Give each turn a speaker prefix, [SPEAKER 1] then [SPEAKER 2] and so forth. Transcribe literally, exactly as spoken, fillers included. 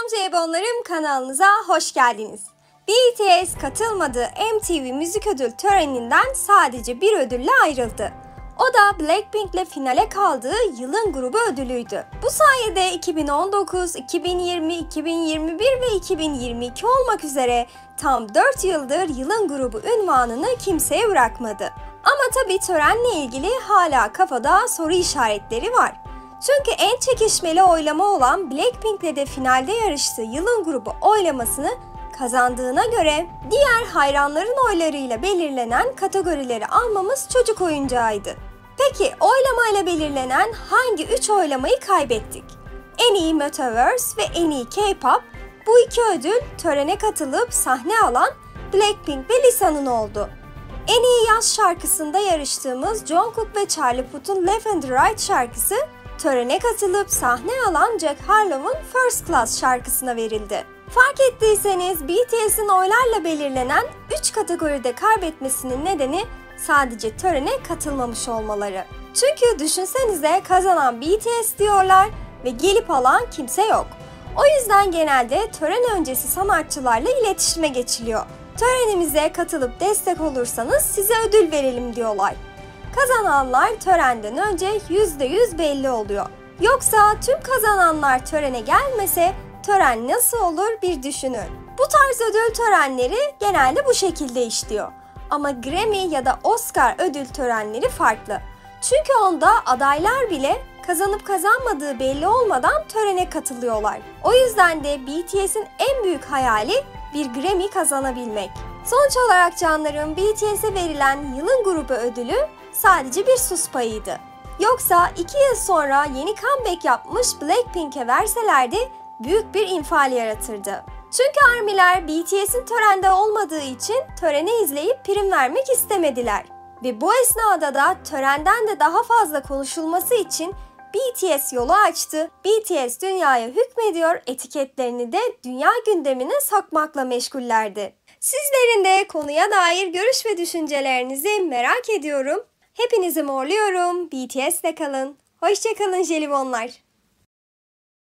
[SPEAKER 1] Selam Ceybonlarım, kanalınıza hoş geldiniz. B T S katılmadığı M T V Müzik Ödül töreninden sadece bir ödülle ayrıldı. O da Blackpink'le finale kaldığı yılın grubu ödülüydü. Bu sayede iki bin on dokuz, iki bin yirmi, iki bin yirmi bir ve iki bin yirmi iki olmak üzere tam dört yıldır yılın grubu unvanını kimseye bırakmadı. Ama tabii törenle ilgili hala kafada soru işaretleri var. Çünkü en çekişmeli oylama olan Blackpink'le de finalde yarıştığı yılın grubu oylamasını kazandığına göre diğer hayranların oylarıyla belirlenen kategorileri almamız çocuk oyuncağıydı. Peki oylamayla belirlenen hangi üç oylamayı kaybettik? En iyi Metaverse ve en iyi K-pop, bu iki ödül törene katılıp sahne alan Blackpink ve Lisa'nın oldu. En iyi yaz şarkısında yarıştığımız Jungkook ve Charlie Puth'un Left and Right şarkısı törene katılıp sahne alan Jack Harlow'un First Class şarkısına verildi. Fark ettiyseniz B T S'in oylarla belirlenen üç kategoride kaybetmesinin nedeni sadece törene katılmamış olmaları. Çünkü düşünsenize, kazanan B T S diyorlar ve gelip alan kimse yok. O yüzden genelde tören öncesi sanatçılarla iletişime geçiliyor. Törenimize katılıp destek olursanız size ödül verelim diyorlar. Kazananlar törenden önce yüzde yüz belli oluyor. Yoksa tüm kazananlar törene gelmese tören nasıl olur bir düşünün. Bu tarz ödül törenleri genelde bu şekilde işliyor. Ama Grammy ya da Oscar ödül törenleri farklı. Çünkü onda adaylar bile kazanıp kazanmadığı belli olmadan törene katılıyorlar. O yüzden de B T S'in en büyük hayali bir Grammy kazanabilmek. Sonuç olarak canlarım, B T S'e verilen yılın grubu ödülü sadece bir sus payıydı. Yoksa iki yıl sonra yeni comeback yapmış Blackpink'e verselerdi büyük bir infial yaratırdı. Çünkü ARMY'ler B T S'in törende olmadığı için töreni izleyip prim vermek istemediler. Ve bu esnada da törenden de daha fazla konuşulması için B T S yolu açtı. B T S dünyaya hükmediyor etiketlerini de dünya gündemine sokmakla meşgullerdi. Sizlerin de konuya dair görüş ve düşüncelerinizi merak ediyorum. Hepinizi morluyorum. B T S'le kalın. Hoşça kalın jelibonlar.